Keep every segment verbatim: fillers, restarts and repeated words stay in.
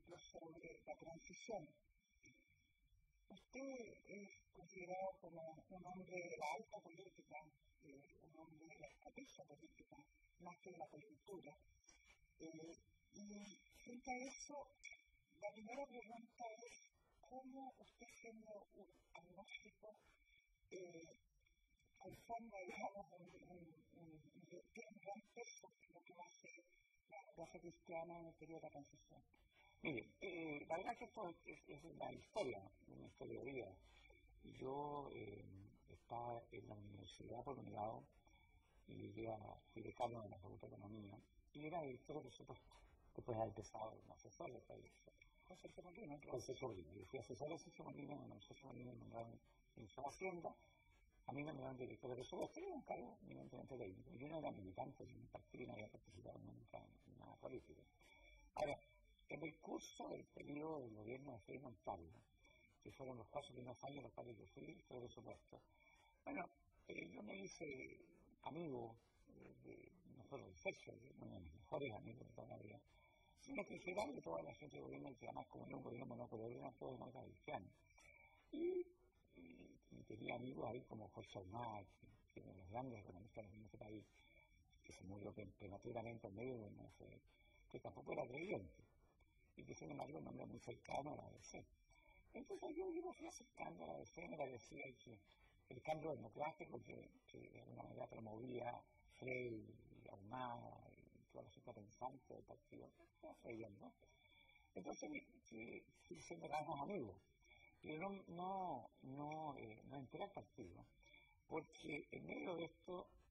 ejemplo, sobre la transición. Usted es considerado como un hombre de la alta política, eh, un hombre de la estrategia política, más que de la coyuntura. Eh, y frente a eso, la primera pregunta es cómo usted, siendo un agnóstico, eh, alzando, digamos, un, un, un, un gran peso en lo que va a ser la raza cristiana en el periodo de la transición. Mire, eh, la verdad que esto es, es una historia, una historia de vida. Yo eh, estaba en la universidad por un lado y llegué a fui decano de la Facultad de Economía y era director de presupuesto. Después ha empezado como asesor de proyectos. José Molina, José Molina. Yo fui asesor de José Molina, cuando José Molina me nombraron en su hacienda. A mí me nombraron director de presupuesto, era un cargo eminentemente técnico. Yo no era militante de un partido y no había participado nunca en nada político. Ahora, en el curso del periodo del gobierno de Frei Montalva, que fueron los cuatro primeros años en los cuales yo fui, por supuesto. Bueno, eh, yo me hice amigo eh, de, no solo del sexo, de uno de mis mejores amigos de toda la vida, sino que en general de toda la gente de gobierno, que además como era un gobierno monocolor, eran todos no cristianos. Y, y, y tenía amigos ahí como Jorge Omar, que, que uno de los grandes economistas de este país, que se murió prematuramente en medio de no sé, que tampoco era creyente. Y que sin embargo un hombre muy cercano a la A D C. Entonces yo me fui acercando a la A D C, me parecía que el cambio democrático que, que de alguna manera promovía Frei y Ahumada y toda la gente pensante del partido, estaba creyendo. Entonces fui siendo cada vez más amigo. Pero no, no, no, eh, no entré al partido, porque en medio de esto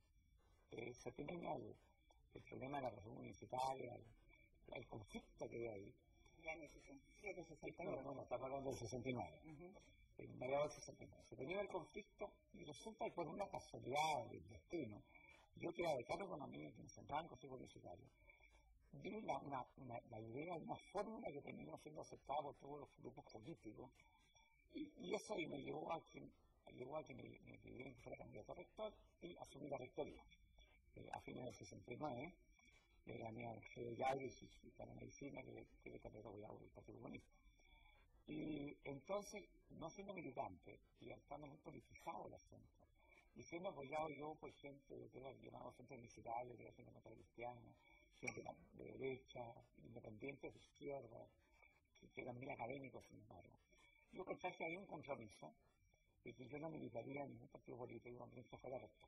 eh, se tenía el, el problema de la reforma municipal, el, el conflicto que hay ahí. Ya en el sesenta y siete, sesenta y nueve. No, no, no, estamos hablando del sesenta y nueve. Uh-huh. En mediados del sesenta y nueve. Se tenía el conflicto y resulta que por una casualidad del destino, yo que era decano de economía y que me sentaba en el consejo universitario, vi una, una, una, la idea, una fórmula que terminó siendo aceptada por todos los grupos políticos y, y eso me llevó a que, llevó a que me, me pidieran que fuera candidato a rector y asumí la rectoría. Eh, a fines del sesenta y nueve, le gané a Alfredo Yagüez y para la medicina que le cambió el Partido Comunista. Y entonces, no siendo militante y estando muy politizado el asunto, y siendo apoyado yo por gente que era llamado Centro Municipal, que era gente cristiana, gente de derecha, independientes de izquierda, que, que eran muy académicos, sin embargo, yo pensé que había un compromiso de que yo no militaría en ningún partido político cuando esto fuera rector.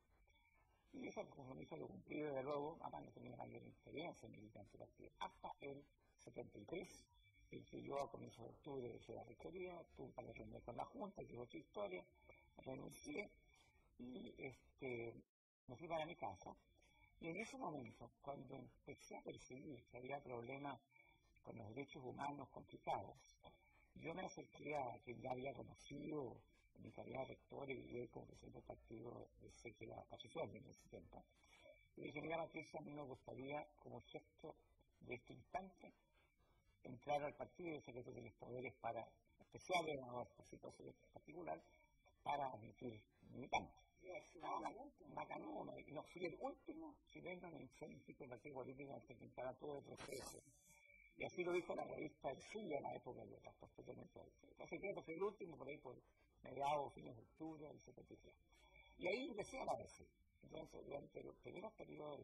Y ese compromiso lo cumplí desde luego, además no tenía mayor experiencia en militante partido, hasta el setenta y tres, en que yo a comienzos de octubre de la rectoría, tuve para reunir con la Junta, que es otra historia, renuncié y este, me fui para mi casa. Y en ese momento, cuando empecé a percibir que había problemas con los derechos humanos complicados, yo me acerqué a quien ya había conocido en mi calidad de rector y viví como presidente del partido de sé que era Patricio en el setenta. Y dije, mira Patricia, a mí me gustaría, como gesto de este instante, entrar al partido y sé que tú tienes poderes para especiales o a situación particular para admitir militantes. Bacanón, y no fui el último chileno en ser inscrito en el partido político antes que entrara todo el proceso. Y así lo dijo la revista El Suyo en la época de la posteriormente. Entonces creo que fue el último por ahí por mediados, fines de octubre del setenta y tres. Y ahí empecé a aparecer. Entonces, durante los primeros periodos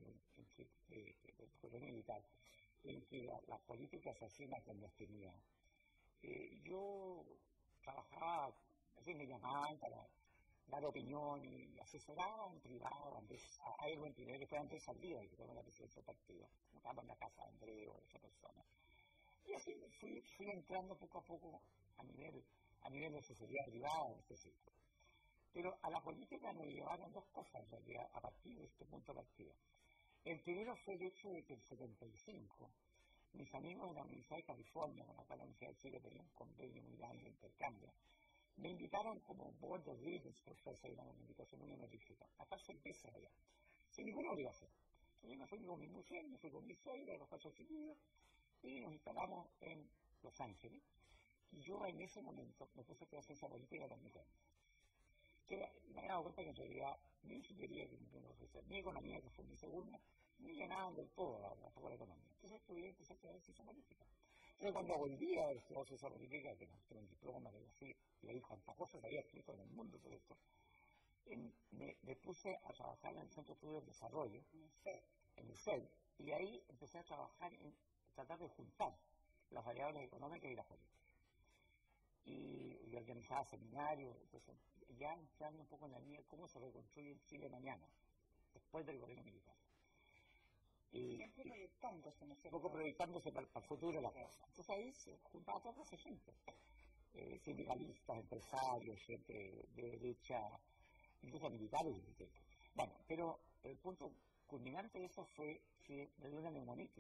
del gobierno militar, en que la, la política se hacía una clandestinidad, eh, yo trabajaba, así me llamaban para dar opinión y asesoraba en privado a algo en primero que fue Andrés Saldía, que fue la presidencia del partido, estaba en la casa de Andrés o de esa persona. Y así fui, fui entrando poco a poco a nivel, a nivel de asesoría privada en este sector. Pero a la política me llevaron dos cosas en realidad a partir de este punto de partida. El primero fue el hecho de que en el setenta y cinco mis amigos de la Universidad de California, con la cual la Universidad de Chile tenía un convenio muy grande de intercambio, me invitaron como board of leaders, profesor, una invitación muy honorífica, a estar seis meses allá, sin ninguna obligación. Entonces me fui con mi mujer, me fui con mi suegra, los cuatro chiquillos, y nos instalamos en Los Ángeles. Y yo en ese momento me puse a hacer ciencia política con mi gente. Que me he dado cuenta que en realidad mi ingeniería, que mi profesor, mi economía, que fue mi segunda, no llenaban del todo la, la, la economía. Entonces estudié y empecé a hacer ciencia política. Pero cuando volví a estudiar ciencia política, que no tuve un diploma, que así, y ahí cuantas cosas había escrito en el mundo sobre esto, en, me, me puse a trabajar en el Centro de Estudios de Desarrollo, en el C E D, y ahí empecé a trabajar en tratar de juntar las variables económicas y las políticas. Y, y organizaba seminarios, entonces ya entrando un poco en la línea de cómo se reconstruye el Chile mañana, después del gobierno militar. Y siempre proyectándose, ¿no es cierto? Un poco proyectándose para, para el futuro de la cosa. Entonces ahí se juntaba toda esa gente, eh, sindicalistas, empresarios, gente de derecha, incluso militares. Bueno, pero el punto culminante de eso fue que me dio una neumonitis.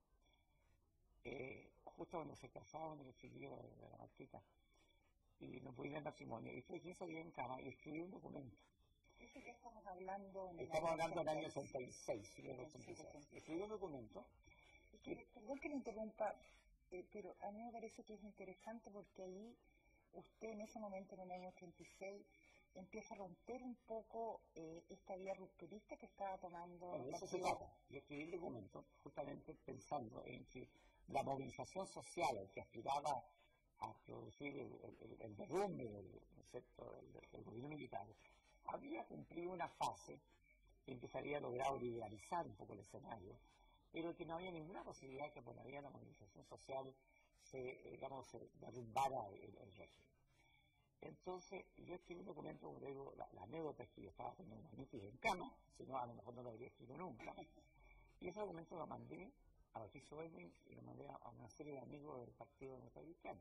Eh, justo cuando se casaban el chiquillo de la Marquita, y no pude ir al matrimonio, y estuve quince días en cama y escribí un documento. Eso que estamos hablando en el Estamos año hablando del año ochenta y seis, sí, el ochenta y seis. Escribí un documento. Que, perdón que le interrumpa, eh, pero a mí me parece que es interesante porque ahí usted en ese momento, en el año ochenta y seis, empieza a romper un poco eh, esta vía rupturista que estaba tomando. Bueno, eso se trata. Yo escribí el documento justamente pensando en que la movilización social que aspiraba a producir el, el, el derrumbe del, del, del gobierno militar había cumplido una fase que empezaría a lograr liberalizar un poco el escenario, pero que no había ninguna posibilidad que por la vía de la movilización social se, digamos, se derrumbara el, el régimen. Entonces, yo escribí un documento, como digo, la, la anécdota es que yo estaba con una mitis en cama, si no, a lo mejor no lo habría escrito nunca. Y ese documento lo mandé a Patricio Elwin y lo mandé a, a una serie de amigos del Partido Democrático.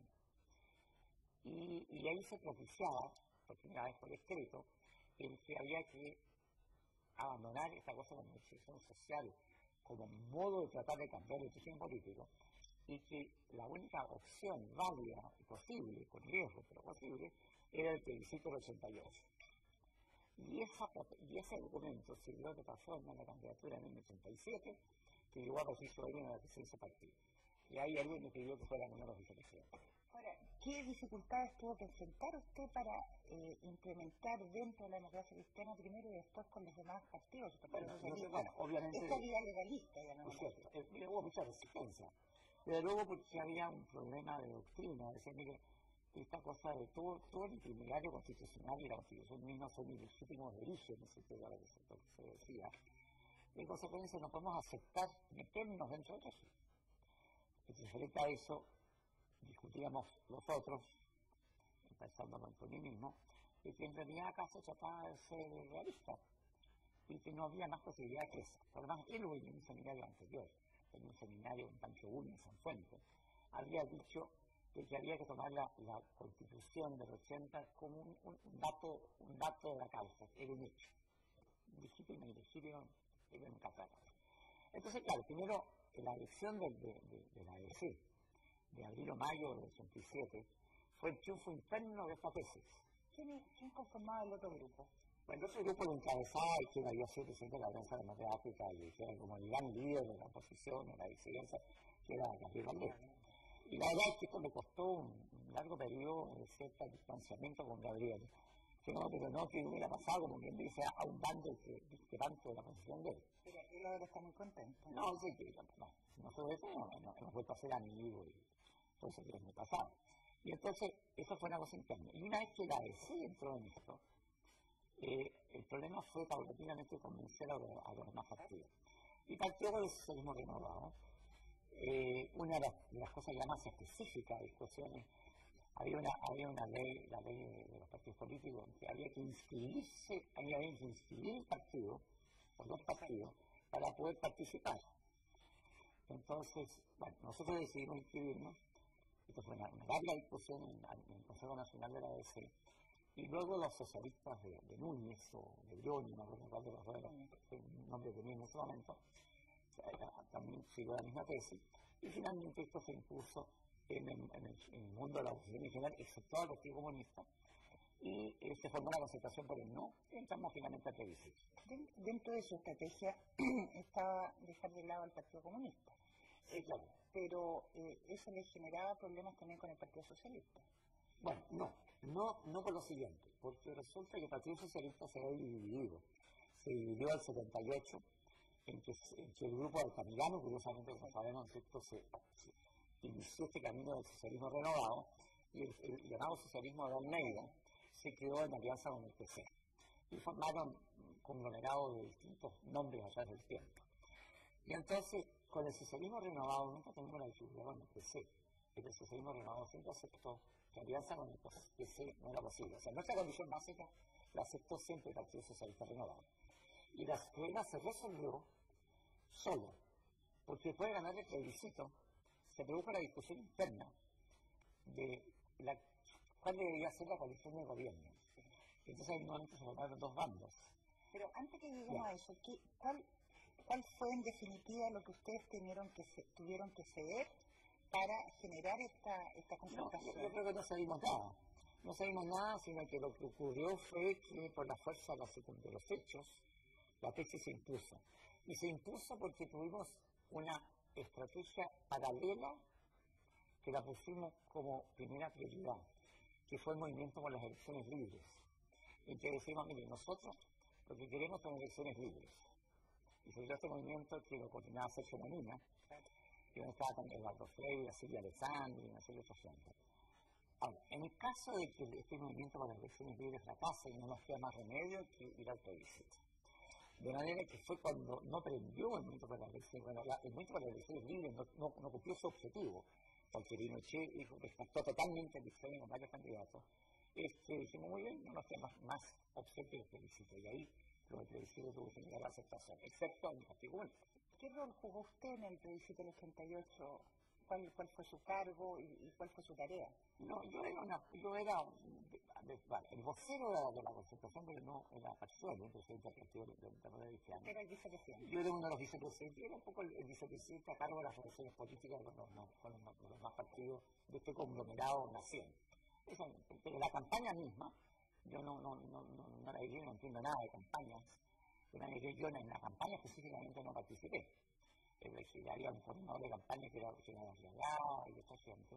Y, y ahí se propiciaba, por primera vez por escrito, el que había que abandonar esta cosa de la movilización social como modo de tratar de cambiar el sistema político, y que la única opción válida y posible, con riesgo pero posible, era el plebiscito del ochenta y ocho. Y, esa, y ese documento sirvió de plataforma en la candidatura en el ochenta y siete, que llegó a Patricio Elwin a la presidencia del partido. Y ahí Elwin me pidió que fuera uno de los vicepresidentes. Ahora, ¿qué dificultades tuvo que enfrentar usted para eh, implementar dentro de la democracia cristiana primero y después con los demás partidos? Bueno, no sé, bueno, obviamente... Esta vía legalista, ya no es cierto. Eh, mire, hubo mucha resistencia. Pero luego porque había un problema de doctrina, decía, mire, esta cosa de todo, todo el itinerario constitucional y la constitución misma son ilegítimos de origen, no sé qué era lo que se, lo que se decía. Y en consecuencia no podemos aceptar meternos dentro del régimen. Y referente a eso, discutíamos los otros, pensándolo por mí mismo, de que en realidad acá se trataba de ser realista y que no había más posibilidad que esa. Por lo menos él hubo en un seminario anterior, en un seminario en Pancho Uno, en San Fuente, había dicho de que había que tomar la, la Constitución del ochenta como un, un, un, dato, un dato de la causa, era un hecho. Legítimo y ilegítimo, era un catálogo. Entonces, claro, primero, la elección de, de, de, de la A D C, de abril o mayo del ochenta y siete, fue el triunfo interno de esta tesis. ¿Quién, quién conformaba el otro grupo? Bueno, el otro grupo lo encabezaba y quien había sido presidente de la Alianza Democrática y que era como el gran líder de la oposición o la disidencia, que era Gabriel Valdés. Y la verdad es que esto me costó un, un largo periodo de cierto distanciamiento con Gabriel, que no, pero no que hubiera pasado, como quien dice, a un bando que discrepante de la posición de él. Pero él ahora está muy contento. No, sí, que no, nosotros no, no, hemos vuelto a ser amigos y todo eso que es muy pasado. Y entonces, eso fue una cosa interna. Y una vez que la A D C entró en esto, eh, el problema fue paulatinamente convencer a, lo, a los demás partidos. Y partió con el socialismo renovado. Eh, una de las, de las cosas ya más específicas de discusiones, había una, había una ley, la ley de, de los partidos políticos, que había que inscribirse, había que inscribir el partido, los dos partidos, para poder participar. Entonces, bueno, nosotros decidimos inscribirnos. Esto fue una, una larga discusión en, en el Consejo Nacional de la A D C. Y luego los socialistas de, de Núñez o de Briones, no recuerdo cuál de los dos era el nombre que tenía en ese momento, también siguió la misma tesis. Y finalmente esto se impuso en el, en el, en el mundo de la oposición en general, excepto el Partido Comunista. Y eh, se formó la concentración por el no, y entramos finalmente a plebiscito. Dentro de su estrategia estaba dejar de lado al Partido Comunista. Sí, claro. Pero eh, eso le generaba problemas también con el Partido Socialista. Bueno, no, no, no por lo siguiente, porque resulta que el Partido Socialista se había dividido. Se dividió al setenta y ocho, en que, en que el grupo Altamirano, curiosamente, como sabemos, esto se, se inició este camino del socialismo renovado, y el, el llamado socialismo de Almeida se creó en alianza con el P C. Y formaron un conglomerado de distintos nombres a través del tiempo. Y entonces, con el socialismo renovado nunca tuvimos la dificultad con el P C. Pero el socialismo renovado siempre aceptó que alianza con el P C no era posible. O sea, nuestra condición básica la aceptó siempre el Partido Socialista Renovado. Y la problema se resolvió solo, porque después de ganar el plebiscito, se produjo la discusión interna de la, cuál debería ser la coalición de gobierno. Entonces, en un momento se formaron dos bandos. Pero antes que lleguemos a eso, ¿qué, cuál, ¿cuál fue en definitiva lo que ustedes tuvieron que, se, tuvieron que ceder para generar esta, esta confrontación? No, yo, yo creo que no cedimos nada. No sabemos nada, sino que lo que ocurrió fue que por la fuerza de los hechos, la tesis se impuso. Y se impuso porque tuvimos una estrategia paralela que la pusimos como primera prioridad, que fue el movimiento por las elecciones libres. Y que decimos, mire, nosotros lo que queremos son elecciones libres. Y se dio este movimiento que lo coordinaba Sergio Molina, que donde estaba también Eduardo Freire, Silvia Alessandri y una serie de otros gente. Ahora, en el caso de que este movimiento para las elecciones libres fracase, no nos queda más remedio que ir al plebiscito. De manera que fue cuando no prendió el movimiento para las elecciones, bueno, la, el movimiento para las elecciones libres no, no, no cumplió su objetivo, porque Pinochet dijo que descartó totalmente el diseño con varios candidatos. Este, dijimos, muy bien, no nos queda más, más opción que el plebiscito, y ahí lo del plebiscito tuvo que tener la aceptación, excepto en el Partido Comunista. ¿Qué rol jugó usted en el plebiscito del ochenta y ocho? ¿Cuál, cuál fue su cargo y, y cuál fue su tarea? No, yo era, una, yo era de, de, vale, el vocero de la, de la concentración, pero no era partidario, el presidente del Partido de Cristiano. Era el vicepresidente. Yo era uno de los vicepresidentes, era un poco el, el vicepresidente a cargo de las relaciones políticas con los, no, con los, con los más partidos de este conglomerado naciente. Eso, pero la campaña misma, yo no, no, no, no, no la dirigí, no entiendo nada de campañas. Yo en la campaña específicamente no participé. Eh, había un coordinador de campaña que era que era Arriagada y esta gente.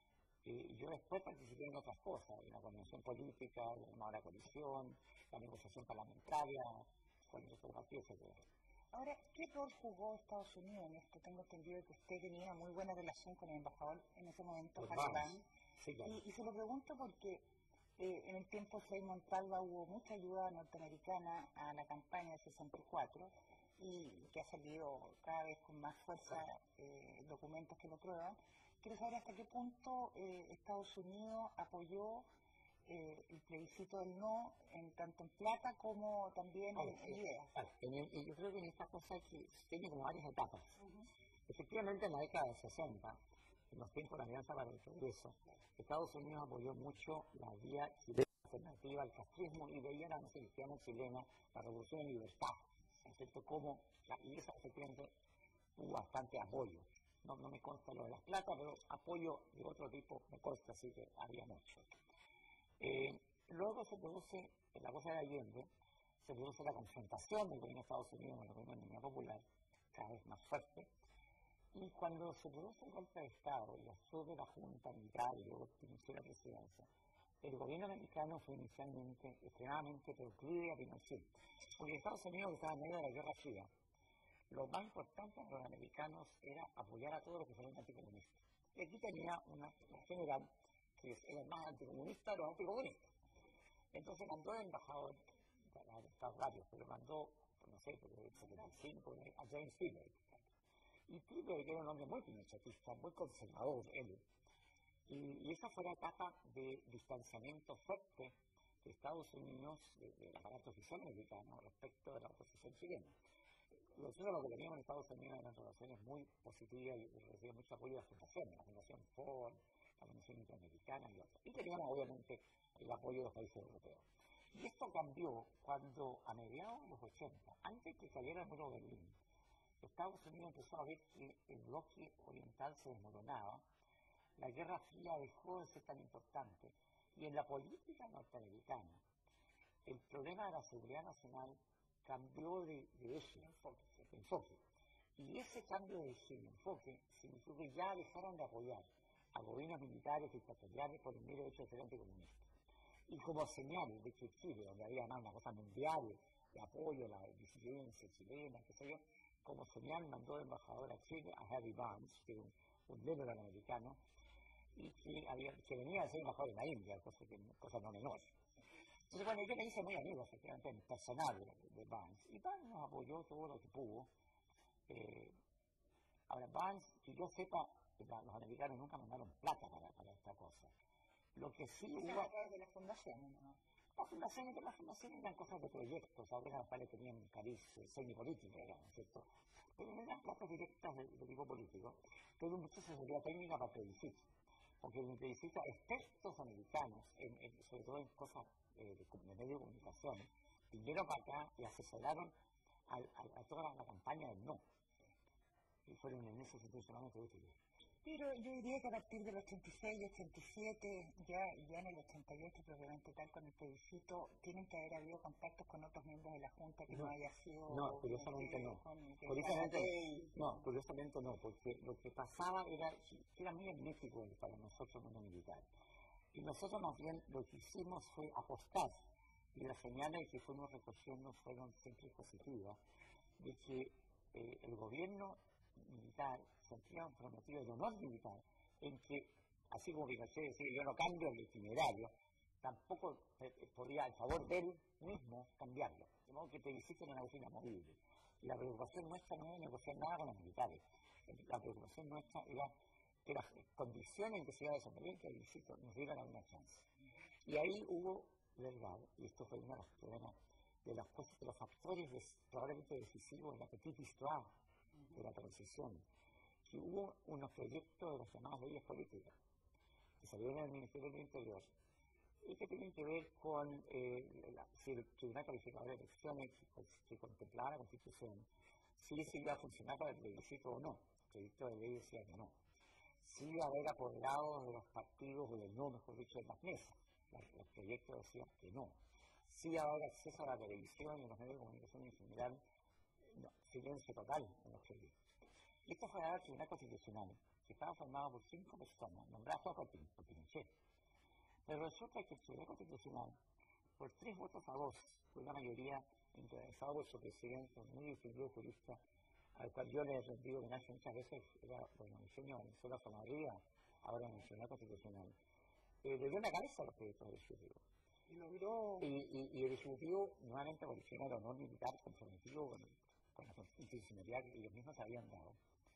Y yo después participé en otras cosas, en la convención política, en la coalición, la negociación parlamentaria, con el otro partido, etcétera. Ahora, ¿qué rol jugó Estados Unidos en esto? Tengo entendido que usted tenía muy buena relación con el embajador en ese momento, Pues Harry Vance. Sí, claro. y, y se lo pregunto porque eh, en el tiempo Frei Montalva hubo mucha ayuda norteamericana a la campaña de sesenta y cuatro y que ha salido cada vez con más fuerza eh, documentos que lo prueban. Quiero saber hasta qué punto eh, Estados Unidos apoyó eh, el plebiscito del no, en tanto en plata como también en, en ideas. Y yo creo que en esta cosa que tiene como varias etapas. Uh-huh. Efectivamente, en la década de sesenta, en los tiempos de la Alianza para el Progreso, Estados Unidos apoyó mucho la vía chilena alternativa al castrismo y veía la cristiana chilena, la revolución en libertad, ¿cierto? Como, y eso efectivamente hubo bastante apoyo. No, no me consta lo de las plata, pero apoyo de otro tipo me consta, así que había mucho. Eh, luego se produce, en la cosa de Allende, se produce la confrontación del gobierno de Estados Unidos con el gobierno de Unidad Popular, cada vez más fuerte, y cuando se produce el golpe de Estado y asume la Junta Militar y luego inició la presidencia, el gobierno americano fue inicialmente extremadamente proclive a Pinochet, porque Estados Unidos estaba en medio de la Guerra Fría. Lo más importante para los americanos era apoyar a todos los que fueron anticomunistas. Y aquí tenía una, una general que era más anticomunista de los anticomunistas. Entonces mandó el embajador, para Estados varios, pero mandó, no sé, por el setenta y cinco, a James Tilley. Y Tilley era un hombre muy pinochetista, muy conservador, él. Y, y esa fue la etapa de distanciamiento fuerte de Estados Unidos, de, del aparato oficial americano, respecto de la oposición chilena. Nosotros lo que teníamos en Estados Unidos eran relaciones muy positivas y recibíamos mucho apoyo de las fundaciones, la Fundación Ford, la Fundación Interamericana y otras. Y teníamos obviamente el apoyo de los países europeos. Y esto cambió cuando a mediados de los ochenta, antes que cayera el muro de Berlín, Estados Unidos empezó a ver que el bloque oriental se desmoronaba, la Guerra Fría dejó de ser tan importante, y en la política norteamericana, el problema de la seguridad nacional cambió de, de eje, de enfoque. Y ese cambio de eje, de enfoque, significó que ya dejaron de apoyar a gobiernos militares dictatoriales por el mero hecho de ser anticomunistas. Y como señal de que Chile, donde había además una cosa mundial de apoyo a la disidencia chilena, qué sé yo, como señal mandó el embajador a Chile a Harry Vance, que era un un Lebanon americano, y que, había, que venía a ser embajador en la India, cosa, que, cosa no menor. Entonces, bueno, yo me hice muy amigo, efectivamente, en personal de, de Barnes, y Barnes nos apoyó todo lo que pudo. Eh, ahora, Barnes, que yo sepa, la, los americanos nunca mandaron plata para, para esta cosa. Lo que sí hubo... hubo... a través de las fundaciones, ¿no? Las fundaciones, las fundaciones eran cosas de proyectos, algunas de las cuales tenían un cariz semipolítico, digamos, ¿cierto? Pero no eran plazas directas de, de tipo político, pero mucha asesoría técnica para plebiscito. Porque en el plebiscito, expertos americanos, en, en, sobre todo en cosas eh, de, de medio de comunicación, vinieron para acá y asesoraron a, a, a toda la, la campaña del no. Y fueron en ese sentido sumamente útiles. Pero yo diría que a partir del ochenta y seis, ochenta y siete, ya, ya en el ochenta y ocho, probablemente tal, con el plebiscito, tienen que haber habido contactos con otros miembros de la Junta que no, no haya sido... No, curiosamente no. Con, Curiosamente, no, curiosamente no, porque lo que pasaba era, era muy hermético para nosotros el mundo militar. Y nosotros más bien lo que hicimos fue apostar, y las señales que fuimos recogiendo fueron siempre positivas, de que eh, el gobierno militar sentía un prometido de honor militar en que, así como Pinochet decía, yo no cambio el itinerario, tampoco eh, podía a favor de él mismo cambiarlo, de modo que el plebiscito era una cosa inamovible. Y la preocupación nuestra no era negociar nada con los militares, la preocupación nuestra era que las condiciones en que se iba a desenvolver el plebiscito nos dieran alguna chance. Y ahí hubo, verdad, y esto fue una de las primeras de las cosas, de los factores de, probablemente decisivos de la petite histoire de la transición, que hubo unos proyectos de las llamadas leyes políticas que salieron del Ministerio del Interior y que tienen que ver con eh, la, si el Tribunal Calificador de Elecciones que, que contemplaba la Constitución, si eso iba a funcionar para el plebiscito o no. El proyecto de ley decía que no. Si iba a haber apoderados de los partidos, o del no, mejor dicho, de las mesas. Los proyectos decían que no. Si iba a haber acceso a la televisión y a los medios de comunicación en general. No, silencio total en los proyectos. Y esto fue al Tribunal Constitucional, que estaba formado por cinco personas, nombradas por Pinochet. Pero resulta que el Tribunal Constitucional, por tres votos a dos, fue una mayoría encabezada por su presidente, un muy distinguido jurista, al cual yo le he rendido homenaje muchas veces, era don Eugenio Venezuela Zamarriba, ahora en el Tribunal Constitucional. Eh, le dio la cabeza a los proyectos del Ejecutivo. Y logró... Y, y, y el Ejecutivo, nuevamente por el honor militar comprometido con, con la constitucionalidad que ellos mismos habían dado,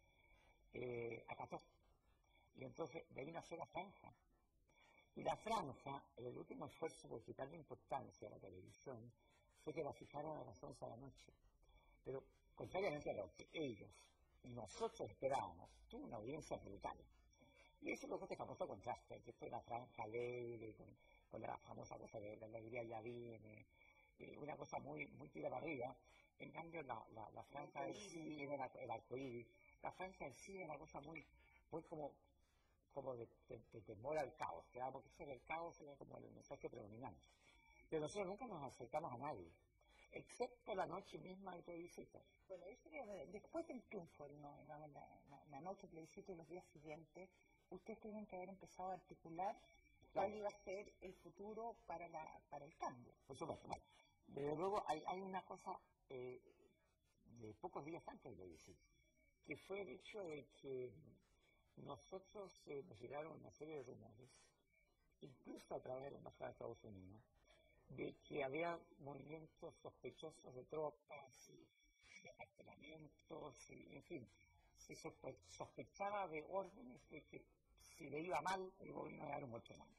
eh, acató. Y entonces de ahí nació la franja. Y la franja, el último esfuerzo por quitarle importancia a la televisión, fue que la fijaron a las once de la noche. Pero, contrariamente a lo que ellos y nosotros esperábamos, tuvo una audiencia brutal. Y eso es lo que este famoso contraste, que fue la franja alegre, con, con la famosa cosa de la alegría ya viene, eh, una cosa muy, muy tira para arriba. En cambio, la, la, la franja del sí era el arcoíris, la franja del sí era una cosa muy, muy como, como de, de, de temor al caos, ¿verdad? Porque eso del caos era como el mensaje predominante. Pero nosotros nunca nos acercamos a nadie, excepto la noche misma del plebiscito. Bueno, eso era, después del triunfo, ¿no? la, la, la noche del plebiscito y los días siguientes, ustedes tienen que haber empezado a articular cuál iba a ser el futuro para, la, para el cambio. Por supuesto. Bueno, desde luego hay, hay una cosa eh, de pocos días antes del plebiscito, que fue el hecho de que nosotros eh, nos llegaron una serie de rumores, incluso a través de la Embajada de Estados Unidos, de que había movimientos sospechosos de tropas y de apartamentos, y, en fin, se sospe sospechaba de órdenes de que si le iba mal, el gobierno iba a dar un golpe mal.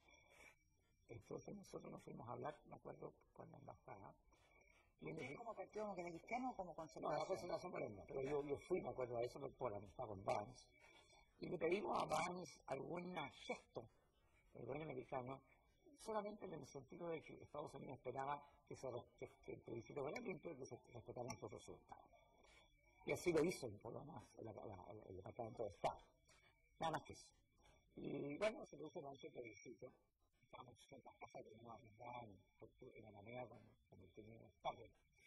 Entonces nosotros nos fuimos a hablar, me acuerdo, con la embajada. ¿Usted como partido demócrata cristiano o como conservador? No, la conservación morena, pero yo, yo fui, me acuerdo de eso, por la amistad con Barnes. Y le pedimos a Barnes algún gesto del gobierno americano, solamente en el sentido de que Estados Unidos esperaba que, se, que, que el plebiscito fuera limpio y que se respetaran sus resultados. Y así lo hizo, por lo más, el, el, el Departamento de Estado. Nada más que eso. Y bueno, se produjo un plebiscito. Estábamos en la casa que no arrendaba en la manera como teníamos tarde.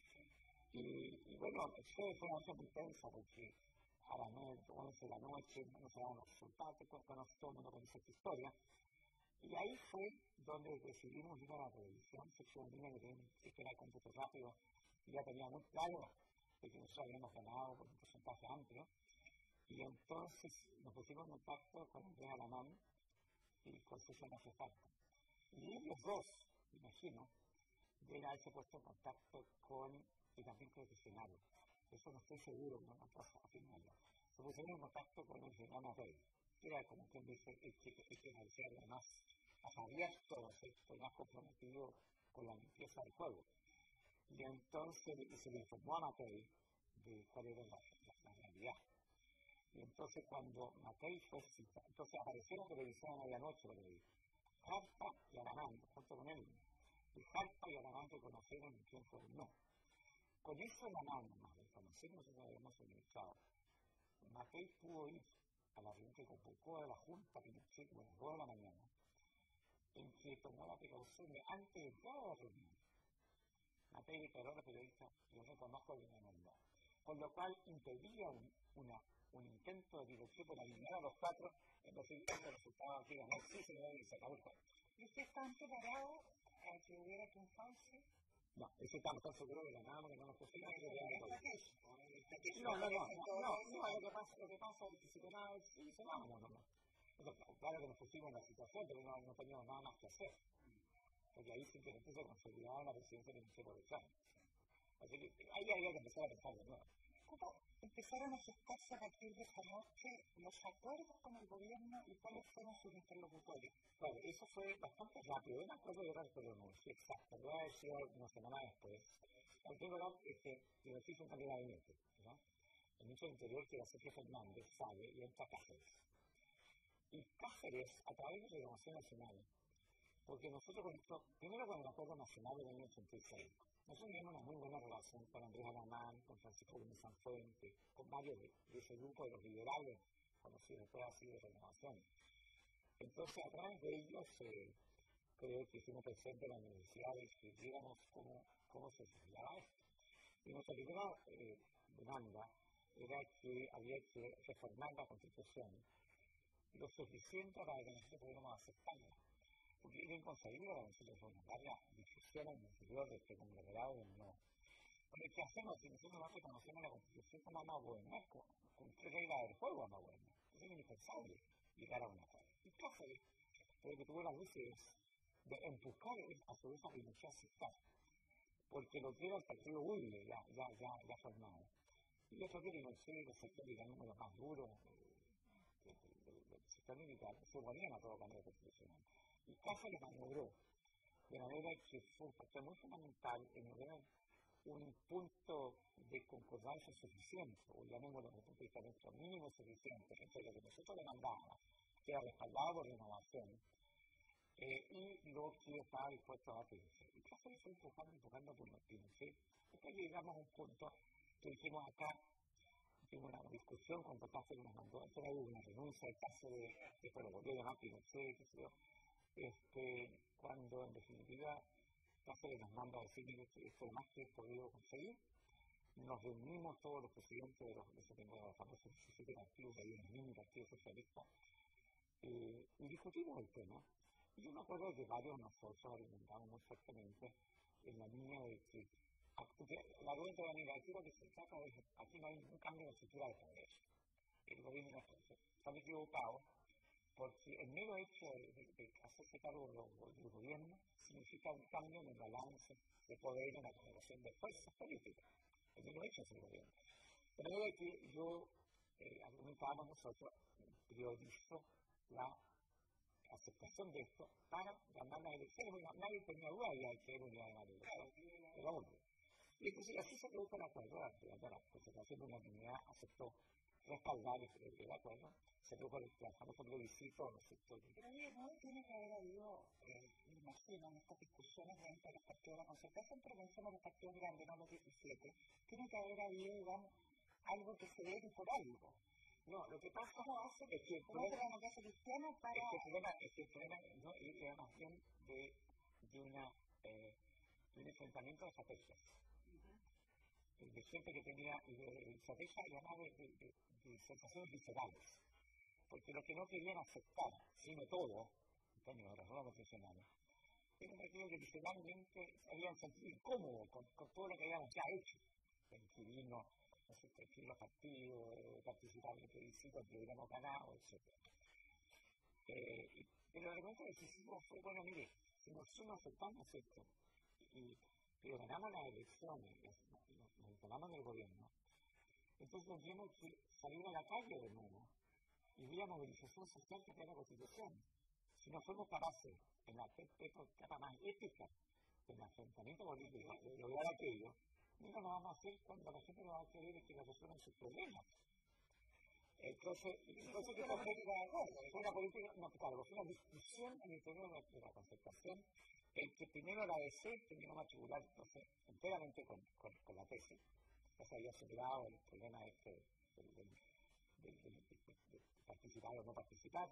Y, y bueno, fue una noche muy tensa porque a las nueve, once de la noche no se daban los resultados, conoce todo el mundo conoce esta historia. Y ahí fue donde decidimos ir a la televisión, sección línea que que era cómputo rápido, y ya tenía muy claro de que nosotros habíamos ganado por un porcentaje amplio. Y entonces nos pusimos en contacto con Andrés Alamán y con Susana Cefarta. Y ellos dos, imagino, deben haberse puesto en contacto con, y también con el diccionario. Eso no estoy seguro, no me puedo afirmarlo. Se pusieron en contacto con el señor Matei, que era como quien dice, el que, el que parecía lo más abierto, el más comprometido con la limpieza del juego. Y entonces y se le informó a Matei de cuál era la, la, la realidad. Y entonces cuando Matei fue citado, entonces aparecieron televisión a medianoche, por ahí. Harpa y Alamán, junto con él. Y Harpa y Alamán reconocieron en quién fue el no. Con eso en la mano, la información nosotros habíamos suministrado. Matei pudo ir a la reunión que convocó a la Junta Pinochet como a las dos de la mañana, en que tomó la precaución de antes de toda la reunión. Matei declaró a la periodista, yo reconozco que no no. Con lo cual impedía un, una, un intento de dirección por alinear a los cuatro en los siguientes resultados aquí ganar sí se debe y se acabó el juego. ¿Y usted está preparado a que hubiera triunfado? No, eso estamos tan seguros de la nada que no nos pusimos a No, no, no, no, no, no, lo que pasa, lo que pasa es que si ganaba, sí, se vamos, no, no, no. Claro que nos pusimos en la situación, pero no, no teníamos nada más que hacer. Porque ahí simplemente se consolidaba la presidencia del Ministerio de Trump. Así que ahí había que empezar a pensar de nuevo. ¿Cómo empezaron a gestarse a partir de esta noche los acuerdos con el gobierno y cuáles fueron sus interlocutores? Claro, eso fue bastante rápido. Yo me acuerdo de la cronología exacta, voy a decir una semana después. En primer lugar, este, Pinochet fue un candidato de gabinete, ¿no? El ministro del Interior, que era Sergio Fernández, sale y entra Cáceres. Y Cáceres, a través de la Renovación Nacional, porque nosotros con esto, primero con el Acuerdo Nacional del año ochenta y seis, nosotros teníamos una muy buena relación con Andrés Alamán, con Francisco Gómez Sanfuente, con varios de, de ese grupo de los liberales, conocidos después así de Renovación. Entonces, a través de ellos, eh, creo que hicimos presente en la universidad y escribiéramos cómo, cómo se desarrollaba esto. Y nuestra primera eh, demanda era que había que reformar la Constitución lo suficiente para que nosotros pudiéramos aceptarla. Porque era inconcebible para nosotros fomentar la discusión en el interior de este conglomerado de no. Porque ¿qué hacemos si nosotros no reconocemos la Constitución como una buena, con, con tres reglas del juego una buena? Es indispensable llegar a un acuerdo. Y Cáceres, pero que tuvo las luces de empujar a su vez a Pinochet a aceptar. Porque lo que era el partido Huile ya, ya, ya, ya formado. Y yo creo que Pinochet, los sectores, digamos, los más duros del sector militar, se oponían a todo cambio constitucional. Y Cáceres maniobró de manera que fue un factor muy fundamental en lograr un punto de concordancia suficiente, o llamémoslo desde el punto de vista nuestro mínimo suficiente, entre lo que nosotros demandábamos, que era respaldado por Renovación, eh, y lo que estaba dispuesto a Pinochet. Y Cáceres fue empujando, empujando por Pinochet, hasta que llegamos a un punto que dijimos acá, tuvimos una discusión cuando Cáceres nos mandó, entonces hubo una renuncia de Cáceres, después lo volvió a llamar Pinochet, qué sé yo. Este, cuando en definitiva Cáceres nos manda a decir que esto es más que he podido conseguir, nos reunimos todos los presidentes de los, de los famosos diecisiete partidos, que había un mini partido socialista, eh, y discutimos el tema. Y yo me acuerdo que varios de nosotros argumentamos muy fuertemente en la línea de que la argumento de la negativa que se trata es aquí no hay un cambio de estructura de poder. El gobierno está equivocado, porque el mero hecho de, de, de hacerse cargo del gobierno significa un cambio en el balance de poder en la correlación de fuerzas políticas. El mero hecho es el gobierno. De manera que yo, eh, argumentábamos nosotros, priorizo la aceptación de esto para ganar las elecciones. Nadie tenía duda de que era unidad de la elección. Era obvio. Y entonces así se produjo el acuerdo, la Concertación de la Unidad aceptó respaldar el, el acuerdo, se produjo el famoso plebiscito a los sectores. Pero no tiene que haber habido, eh, me imagino, en estas discusiones dentro de los partidos de la Concertación, pero pensemos en los partidos grandes, no los diecisiete, tiene que haber habido, digamos, algo que se dé por algo. No, lo que pasa ¿Cómo hace es que el ¿cómo hace la democracia cristiana para...? Es que el problema, es que el problema no, era más bien de, de, una, eh, de un enfrentamiento de estrategias. Uh-huh. De gente que tenía estrategias además de, de, de, de sensaciones viscerales. Porque lo que no querían aceptar, sino todo, en términos de reforma constitucional, era un partido que visceralmente se habían sentido incómodos con, con todo lo que habíamos ya hecho. El inquilino, inscribir los partidos, eh, participar en el plebiscito, que hubiéramos ganado, etcétera. Eh, pero el argumento decisivo fue, bueno, mire, si nosotros nos aceptamos esto, y, pero ganamos las elecciones, nos, nos instalamos en el gobierno, entonces tendríamos que salir a la calle de nuevo y ver la movilización social que trae la Constitución. Si no fuimos capaces, en la etapa más ética del enfrentamiento político, de lograr aquello, nunca lo vamos a hacer cuando la gente no va a querer que nos resuelvan sus problemas. Entonces, entonces que fue una política, no, claro, fue una discusión en el interior de, de la concertación, el que primero la A D C tenía que matricular entonces, enteramente con, con, con la tesis. Ya se había superado el problema este del, del, del, del, del, del participar o no participar.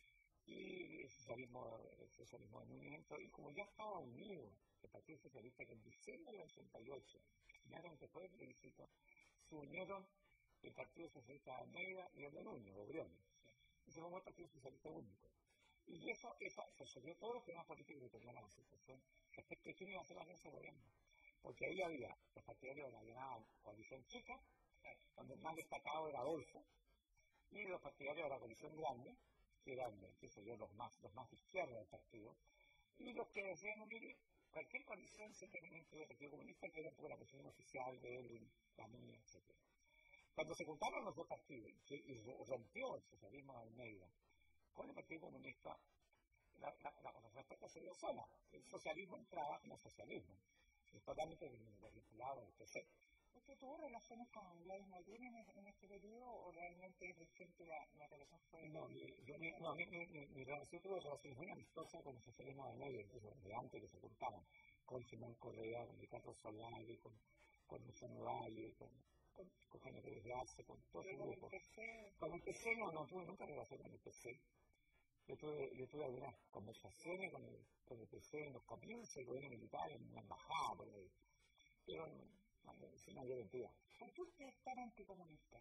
Y el socialismo, el socialismo de movimiento, y como ya estaba unido el Partido Socialista, que en diciembre del ochenta y ocho, finalmente fue el plebiscito, se unieron el Partido Socialista de Almeida y el de Núñez, o Briones, y se formó el Partido Socialista único. Y eso, eso resolvió todos los problemas políticos que tenía la situación respecto a quién iba a hacer la alianza de gobierno. Porque ahí había los partidarios de la llamada coalición chica, donde el más destacado era Adolfo, y los partidarios de la coalición grande, que eran, qué sé yo, los más, los más de izquierda del partido, y los que decían, mire, cualquier coalición simplemente del Partido Comunista, que era un poco la posición oficial de él, la mía, etcétera. Cuando se juntaron los dos partidos y rompió el socialismo de Almeida con el Partido Comunista, la, la, la, la respuesta se dio sola. El socialismo entraba como socialismo, es totalmente vinculado al P C. ¿Usted tuvo relaciones con Gladys Marín en, en este periodo o realmente es reciente la, la relación fue? No, mi, yo, mi, no mi, mi, mi, mi relación tuvo relaciones muy amistosas con el socialismo de Almeida, incluso desde antes que se juntaban, con Simón Correa, con Ricardo Solari, con, con Luciano Valle, con con, con Jaime Pérez de Arce, con todo ese grupo. Con el P C no, no tuve nunca relación con el P C. Yo tuve, yo tuve algunas conversaciones con el, con el P C en los comienzos del gobierno militar, en una embajada, por ahí. Pero no, no, sin mayor entidad. ¿Por qué usted es tan anticomunista?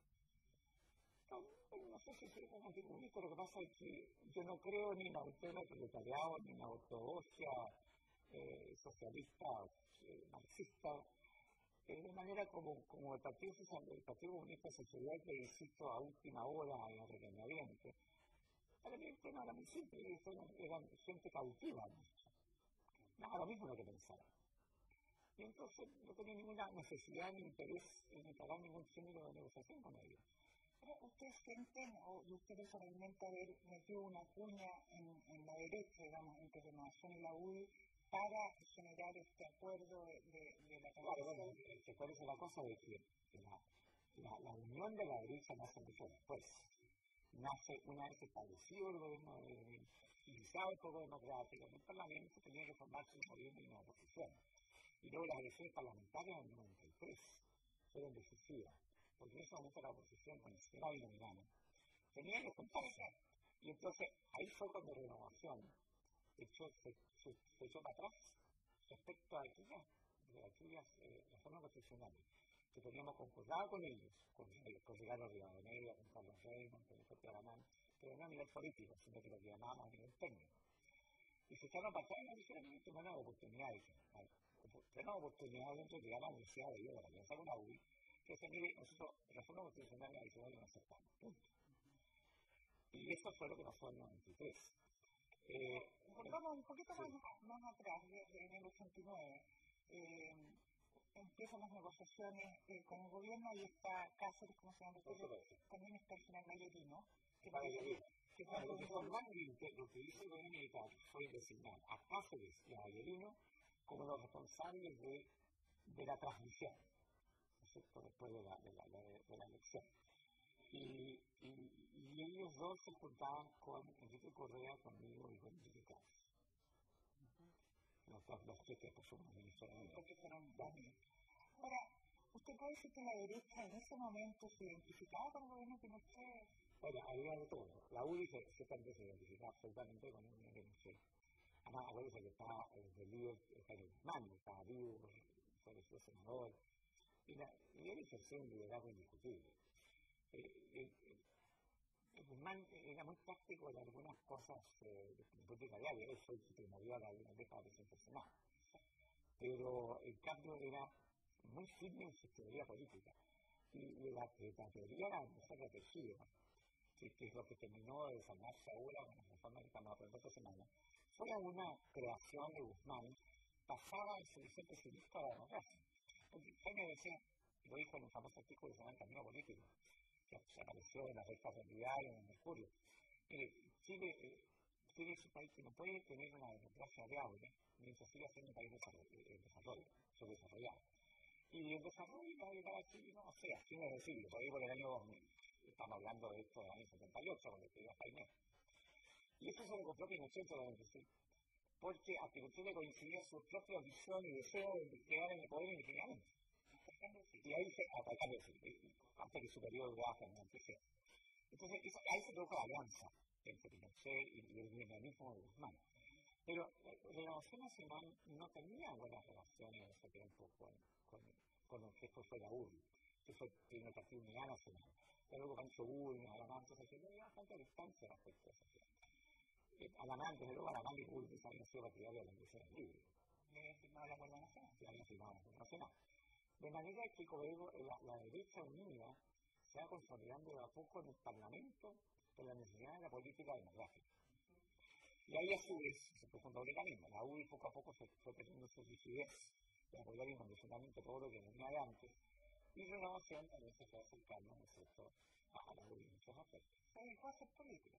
No, no sé si soy tan anticomunista, lo que pasa es que yo no creo ni en la autoridad proletariado, ni en la ortodoxia eh, socialista, eh, marxista. Eh, de manera como, como el Partido Social, el Partido Comunista se subió al plebiscito a última hora en la regañadiente. Para mí el tema era muy simple, eran gente cautiva, ¿no? Nada, lo mismo lo que pensaba. Y entonces no tenía ninguna necesidad ni interés en instalar ningún género de negociación con ellos. Pero ustedes sienten, o usted personalmente haber metido una cuña en, en la derecha, digamos, entre Renovación y la U D I, para generar este acuerdo de, de, de la claro, bueno, que cuál es la cosa de que la, la, la unión de la derecha nace mucho después. Nace una vez establecido el gobierno de iniciado el poder democrático en el Parlamento, tenía que formarse un gobierno y una oposición. Y luego las elecciones parlamentarias en el noventa y tres fueron decisivas, porque en ese momento la oposición, con el Senado y nominal, tenía que juntarse. Y entonces ahí fue cuando Renovación echó, se, se, se echó para atrás respecto a aquellas, de aquellas eh, reformas constitucionales que teníamos concordado con ellos, con, eh, con Ricardo Rivadeneira, con Carlos Reynolds, con el propio Alamán, pero no a nivel político, sino que lo que llamábamos a nivel técnico. Y se echaron para atrás y dijeron, esto es una oportunidad, una oportunidad dentro de la Universidad de Iowa, la alianza con la U I, que se mire, nosotros, reforma constitucional adicional no aceptamos, punto. Y eso fue lo que pasó en el noventa y tres. Eh, Volvamos un poquito sí. más, más atrás, en el ochenta y nueve. Eh, empiezan las negociaciones eh, con el gobierno y está Cáceres, como se llama, también está el general Mayerino. Que Mayerino. Que claro, lo, que que, lo que hizo el gobierno militar fue designar a Cáceres y a Mayerino como los responsables de, de la transmisión, ¿no es cierto?, después de la, de la, de, de la elección. Y, y, y ellos dos se juntaban con Enrique Correa, conmigo y con Enrique Cáceres. Los, los tres que somos ministros de Los que fueron también. Ahora, ¿usted puede decir que la derecha en ese momento se identificaba con el gobierno que no fue? Bueno, había de todo. La U D I se, se, se identificaba absolutamente con el gobierno que no fue. Además, acuérdense que estaba el líder Jaime Guzmán, estaba vivo, fue el senador, y, la, y él ejerció un liderazgo indiscutible. Eh, eh, eh, Guzmán era muy práctico en algunas cosas eh, de política diaria, él fue el primordial de algunas décadas de personal. Pero en cambio era muy firme en su teoría política. y la, la teoría era mejor protegida, que, que es lo que terminó de desarmarse ahora con la reforma que estamos aprendiendo esta semana, fue una creación de Guzmán basada en solución pesimista de la democracia. Porque Jaime decía, lo dijo en un famoso artículo que se llama El Camino Político, que se apareció en la revista Realidad en el Mercurio. Mire, Chile, eh, Chile es un país que no puede tener una democracia viable mientras siga siendo un país de desarrollo, subdesarrollado. Y el desarrollo va a llegar a Chile, no sé, a fines del siglo, por ahí por el año dos mil. Estamos hablando de esto del año setenta y ocho, cuando escribió Jaime. Y esto se lo compró Pinochet en el veinticinco, porque a Pinochet le coincidía su propia visión y deseo de quedar en el poder indefinidamente. Y ahí se atacaron, antes que su periodo de baja, no empecé. Entonces, eso, ahí se produjo la alianza entre Pinochet y, y el liberalismo de Guzmán. Pero la Renovación Nacional no tenía buenas relaciones en ese tiempo con, con, con lo que fue la U R I, que fue el Partido Unidad Nacional. Pero luego Pancho Bulnes, Alamán, entonces que no había bastante distancia respecto a eso. Eh, Alamán, desde luego Alamán y Bulnes habían sido partidarios de la Iglesia Libre. Y habían firmado la Acuerdo Nacional. Y habían firmado la Acuerdo Nacional. De manera que, como digo, la, la derecha unida se va consolidando de a poco en el Parlamento por la necesidad de la política demográfica. Y ahí a su vez se puso un doble camino. La U D I poco a poco se fue perdiendo su rigidez de apoyar incondicionalmente todo lo que venía de antes. Y Renovación también se fue acercando, ¿no es cierto?, a la U D I en muchos aspectos. Se dedicó a hacer política.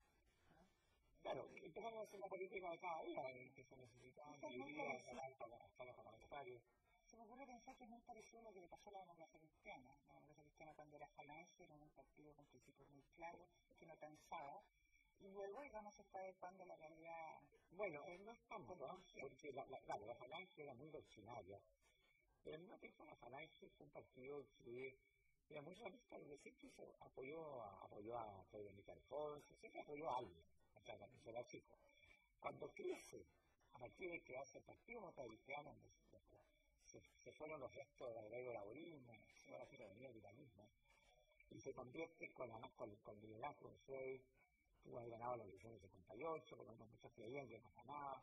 Claro, empezamos a hacer la política de cada día, que se necesitaban divididas para los parlamentarios. Se me ocurre pensar que es muy parecido a lo que le pasó a la democracia cristiana. La democracia cristiana, cuando era falange, era un partido con principios muy claros, que no pensaba. Y luego, digamos, se está adecuando la realidad. Bueno, eh, no es tanto, ¿no? Porque la, la, claro, la falange era muy doctrinaria. Pero al mismo tiempo la falange fue un partido que era muy realista, porque siempre apoyó a, apoyó a Pedro Miguel Alfonso, siempre apoyó a alguien, o sea, cuando se era chico. Cuando crece, a partir de que hace el Partido Demócrata Cristiano, se, se fueron los restos del agrego laborismo, se va a hacer el liberalismo, y se convierte con, además, con, con el liderazgo de Frey, tuvo ahí ganado la elección del setenta y ocho, por lo menos muchos creían que no ganaba.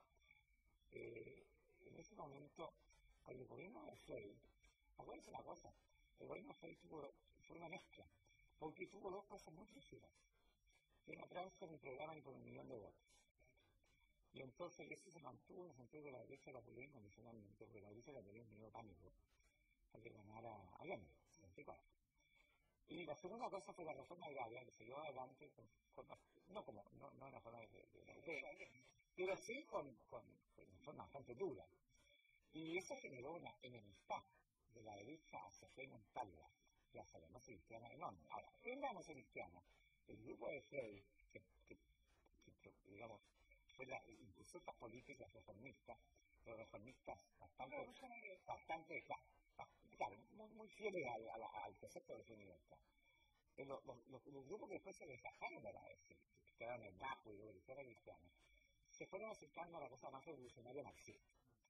Eh, en ese momento, con el gobierno de Frey, acuérdense una cosa, el gobierno de Frey tuvo, fue una mezcla, porque tuvo dos cosas muy precisas, que no traen con el programa ni por un millón de votos. Y entonces eso se mantuvo en el sentido de la derecha la apoyó incondicionalmente, porque la derecha la apoyó en medio pánico, para que ganara Allende, en setenta y cuatro. Y la segunda cosa fue la reforma agraria, que se llevó adelante, con, con, no como, no, no en la forma de, de, de, de pero sí con, con, con una forma bastante dura. Y eso generó una enemistad de la derecha hacia Frei Montalva y hacia la democracia cristiana enorme. Ahora, en la democracia cristiana, el grupo de Frei, que, que, que, que digamos, fue la, incluso estas políticas reformistas, pero reformistas bastante, bastante, claro, muy, muy fieles al, al, al concepto de libertad. Pero los, los, los grupos que después se desgajaron de la derecha, que quedaron en Bajo y luego de la izquierda cristiana, se fueron acercando a la cosa más revolucionaria marxista.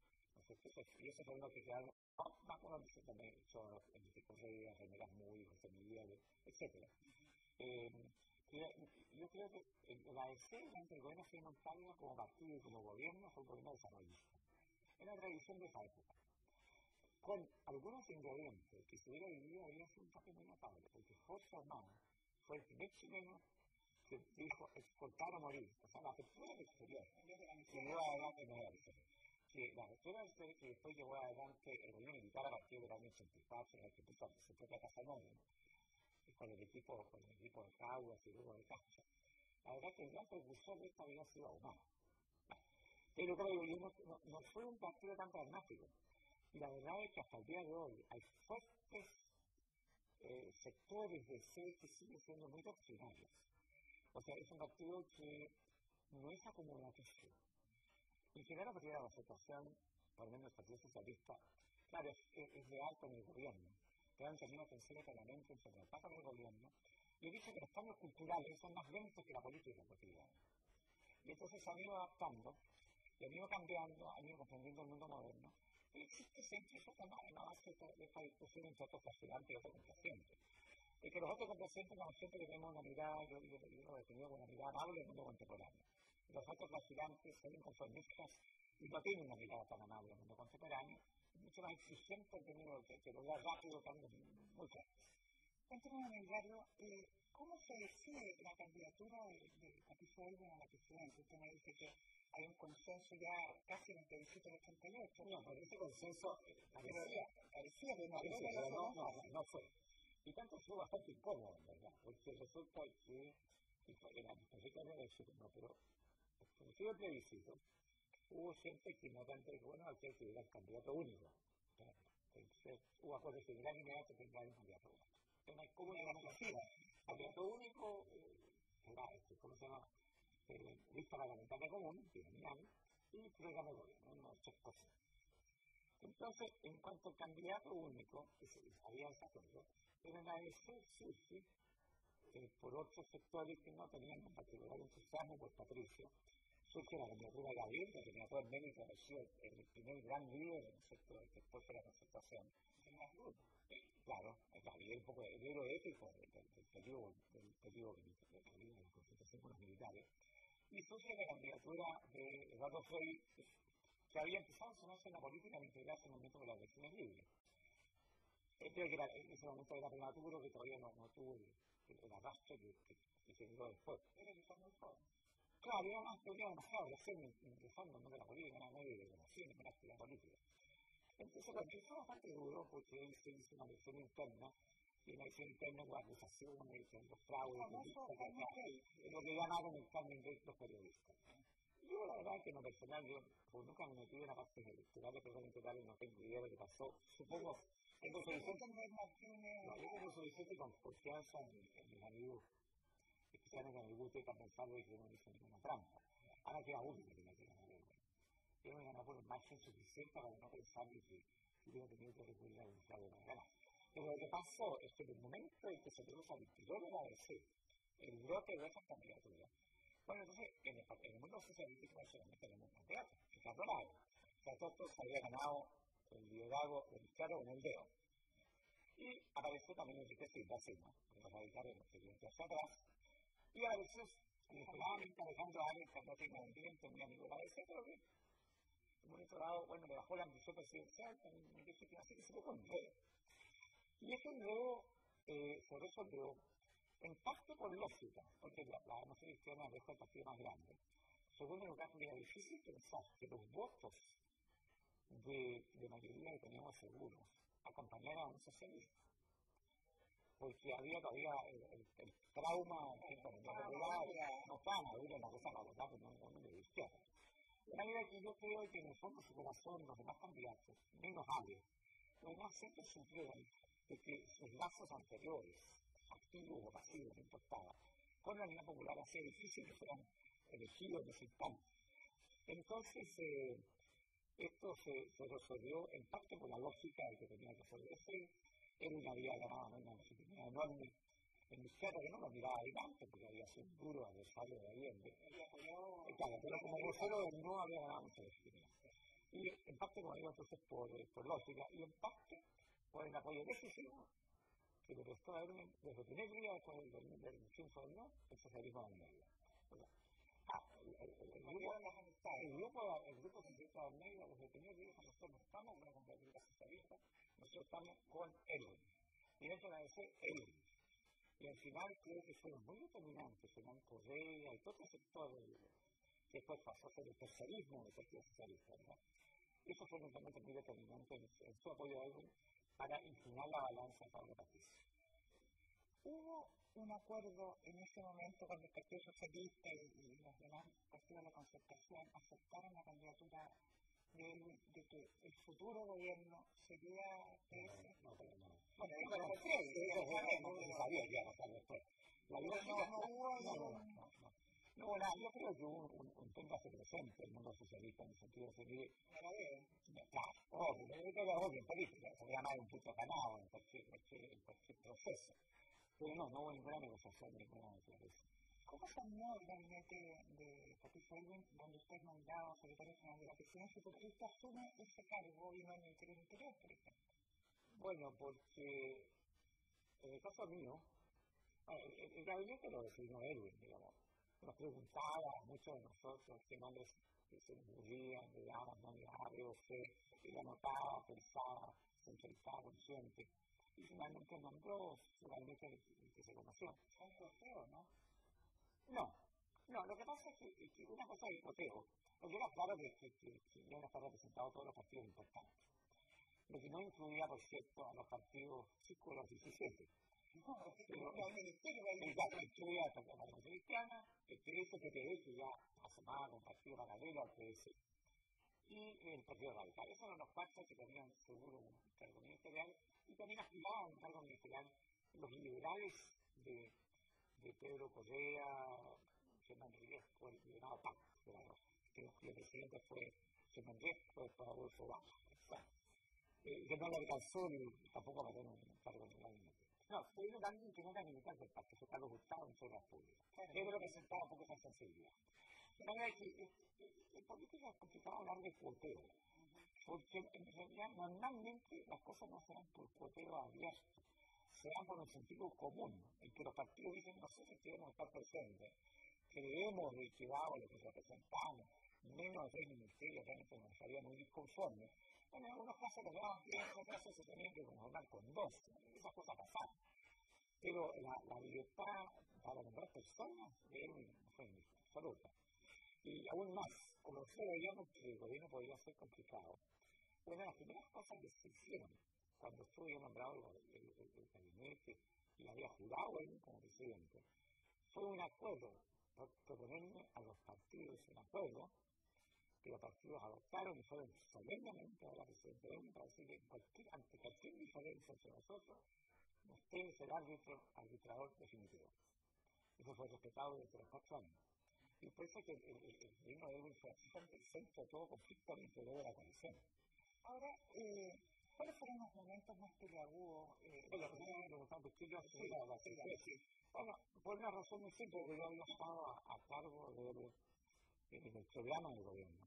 Y eso fue lo que quedaron, más o menos también son en el tipo de remeras muy, José Miguel, etcétera. Eh, yo creo que la D C, durante el gobierno de Montalva, como partido y como gobierno, fue un gobierno desarrollista. Era la tradición de esa época. Con algunos ingredientes que se hubiera vivido, había sido un cambio muy notable, porque Jorge Hermano fue el primer chileno que dijo exportar o morir, o sea, la apertura del exterior, que llevó adelante no era que la apertura del exterior que después llevó adelante el gobierno militar a partir del año ochenta y cuatro, en el que puso su propia casa móvil, con el equipo, con el equipo de Caudas y luego de Castro. La verdad que el gran precursor de esto había sido Ahumada. Pero creo que no, no, no fue un partido tan pragmático. Y la verdad es que hasta el día de hoy hay fuertes eh, sectores de C que siguen siendo muy doctrinarios. O sea, es un partido que no es acomodaticio. En general, a partir de la situación, por lo menos el Partido Socialista, claro, es, es, es leal con el gobierno, pero han tenido tensiones permanentes entre el Papa y el gobierno, y he dicho que los cambios culturales son más lentos que la política cotidiana. Y entonces se han ido adaptando, y han ido cambiando, han ido comprendiendo el mundo moderno, y existe siempre eso que no hace esta discusión entre otros fascinantes y otros complacientes. Y que los otros complacientes son gente que tenemos una mirada, yo, yo, yo lo he definido como una mirada amable del mundo contemporáneo. Y los otros fascinantes son inconformistas y no tienen una mirada tan amable del mundo contemporáneo, mucho más exigente en términos de que lograr rápido cambios muy fuertes. centrémonos en el barrio. Eh, ¿Cómo se decide la candidatura de, de Patricio Aylwin a la presidencia? Usted me dice que hay un consenso ya casi en el plebiscito del ochenta y ocho. No, pero ese consenso eh, parecía, parecía que no, parecía, pero no, no, no, no fue. Y tanto fue bastante incómodo, ¿verdad? Porque resulta que, que era perfectamente decir, no, pero como fue el plebiscito, hubo gente que no tanto dijo, bueno, aquí hay que ir al candidato único. Entonces, hubo acuerdos generales inmediatos que tenga un candidato único. Entonces, ¿cómo era la exclusiva? Candidato único, eh, era este, ¿cómo se llama? Eh, lista parlamentaria común, que venían, y programa de gobierno, unas tres cosas. Entonces, en cuanto al candidato único, que se había ese acuerdo, pero en la A D C surge, eh, por otros sectores que no tenían en particular entusiasmo por Patricio, surge la candidatura de Gabriel, que tenía todo el mérito de haber sido el, el primer gran líder en el sector después de la concertación. Eh, claro, Gabriel un poco el héroe épico del, del, del periodo del periodo de la concertación con los militares. Y surge la candidatura de Eduardo Frei, que había empezado a sonarse en la política al integrarse en el momento de las elecciones libres. Creo que era, en ese momento era prematuro, que todavía no, no tuvo el, el, el arrastre que, que, que se dio después. Era quizás muy joven. Claro, era más tenía demasiado recién ingresando en la política, era medio de conocido en la actividad política. Entonces, cuando empezó bastante duro, porque él se hizo una elección interna, y una elección interna con acusaciones, con los fraudes, lo que llamaron el Carmen de los periodistas. Yo, la verdad, que en lo personal, yo pues, nunca me metí en la parte electoral, pero electorales no tengo idea de lo que pasó. Supongo, tengo suficiente con confianza en mis amigos, especialmente en el grupo de pensado que no hizo ninguna trampa. Ahora queda uno que tiene que ganar. Yo me gané por un margen suficiente para no pensar que hubiera tenido que recurrir a un fraude para ganar. Pero lo que pasó es que en el momento en que se produjo el interior de la A D C, el bloque de esas candidaturas, bueno, entonces, en el, en el mundo socialístico solamente tenemos un candidato, Ricardo Lagos. Ricardo Lagos había ganado el liderazgo del Claro con el dedo. Y apareció también Enrique Silva, Silva, los radicales los que vienen hacia atrás. Y a veces, inesperadamente, Alejandro Arias, que no tiene un viento, mi amigo de la A D C, pero que, en un momento dado, bueno, le bajó la ambición presidencial, me dije que así que se le pone un dedo. Y este dedo eh, se resolvió en parte por lógica, porque la, la democracia cristiana es el partido más grande. Segundo lugar, era difícil pensar que los votos de, de mayoría que teníamos seguros acompañaran a un socialista. Porque había todavía el, el, el trauma que no estaba maduro en la cosa para votar por un hombre de izquierda. De manera que yo creo que en el fondo su corazón, los demás candidatos, menos Arias, los demás siempre sufrieron de que sus lazos anteriores, activos o pasivos, no importaba, con la Unidad Popular hacía difícil que fueran elegidos en ese instante. Entonces, eh, esto se, se resolvió en parte por la lógica de que tenía que resolverse. Él había ganado una legitimidad enorme en izquierda, que no lo miraba adelante, porque había sido un duro adversario de Allende. Claro, pero como vocero no había ganado mucha legitimidad. Y en parte, como digo, entonces por, por lógica, y en parte por el apoyo decisivo que le prestó a Erwin desde el primer día después del dos mil cinco el socialismo de Almeida. Ah, el, el, el, el, grupo, el grupo el grupo socialista de Almeida, desde el primer día, nosotros no estamos con una candidatura socialista, nosotros estamos con Erwin. Y eso va a decir Erwin. Y al final creo que fueron muy determinantes, Fernán Correa y todo el sector que después pasó a ser el tercerismo del Partido Socialista, ¿verdad? Eso fue realmente muy determinante en, en su apoyo a Erwin para inclinar la balanza para el Patricio. Hubo un acuerdo en ese momento cuando el Partido Socialista y, y los demás partidos de la concertación aceptaron la candidatura de, de que el futuro gobierno sería ese. No, no, pero no. Bueno, eso lo sé, eso se sabía que iba a pasar después. La no, no hubo no, no, no, no. No, la, yo creo que hubo un, un téngase presente el mundo socialista en el sentido de que, claro, obvio, pero obvio en política, se llama un punto ganado en cualquier, cualquier, en cualquier proceso. Pero no, no hubo ninguna negociación, ninguna declaración. ¿Cómo cambió el gabinete de Patricio Aylwin, donde usted es nombrado secretario general de la presidencia, y por qué usted asume ese cargo y no el Ministerio del Interior, por ejemplo? Bueno, porque en el caso mío, el, el, el gabinete lo decidió Erwin, digamos. Nos preguntaba a muchos de nosotros qué nombres se nos ocurrían, digamos, no le A, B o C, y lo anotaba, pensaba, centralizaba, consciente. y finalmente nombró su gabinete el que se conoció. Un coteo, ¿no? No, no, lo que pasa es que, que una cosa es el coteo, porque era claro que, que, que, que iban a estar representados todos los partidos importantes. Lo que no incluía, por cierto, a los partidos círculos diecisiete. No, pero no, el ministerio va a el caso incluía a la Democracia Cristiana, el P S, P P D, que ya asomaba con partido paralelo al P S, y el Partido Radical. Esos eran los cuatro que tenían seguro un cargo ministerial, y también aspiraban a un cargo ministerial los liberales de, de Pedro Correa, Germán Riesco, el liberado P A C, claro, que el presidente fue Germán Riesco, después Adolfo Baja, eh, que no le alcanzó ni tampoco para tener un cargo en el gabinete. No, fue alguien que no era militar del partido, fue Carlos Gustavo en Seguridad Pública. Él representaba un poco esa sensibilidad. De manera que en política es complicado hablar de cuoteo, porque en realidad normalmente las cosas no se dan por cuoteo abierto, se dan por un sentido común, en que los partidos dicen nosotros queremos estar presentes, creemos de que dado lo que representamos, menos de tres ministerios realmente nos estaría muy disconformes. Bueno, en algunos casos los daban bien, en otros casos se tenían que conformar con dos, esas cosas pasaban. Pero la, la libertad para nombrar personas de él no fue absoluta. Y aún más, como nosotros veíamos que el gobierno podía ser complicado, una de las primeras cosas que se hicieron cuando estuve nombrado el, el, el, el gabinete y había jurado él como presidente, fue un acuerdo por proponerme a los partidos un acuerdo que los partidos adoptaron y fueron solemnemente a la presidenta para decir que cualquier, ante cualquier diferencia entre nosotros, usted es el árbitro, arbitrador definitivo. Eso fue respetado desde los cuatro años. Y por eso que el, el, el gobierno de Edwin fue bastante el centro de todo conflicto al interior de la coalición. Ahora, eh, ¿cuáles fueron los momentos más peleagudos? Eh, bueno, lo que me preguntaban, ¿por qué yo hacía la base? Bueno, por una razón muy simple, porque yo había estado a, a cargo del, del programa del gobierno.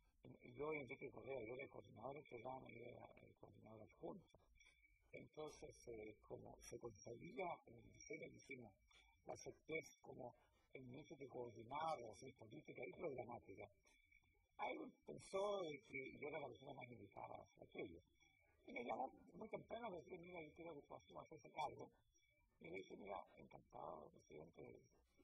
Yo, Enrique Correa, yo era el coordinador del programa y era el coordinador adjunto. Entonces, eh, como se conseguía en el diseño que hicimos, la certeza como el ministro que coordinaba relaciones políticas y programáticas, alguien pensó que yo era la persona más indicada para aquello. Y me llamó muy temprano a decir, mira, yo quiero que tú asumas ese cargo. Y le dije, mira, encantado, presidente,